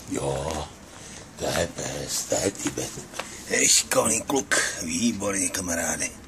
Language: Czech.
Jo, to je pes, to je Tibet. Je šikovný kluk, výborný kamarády.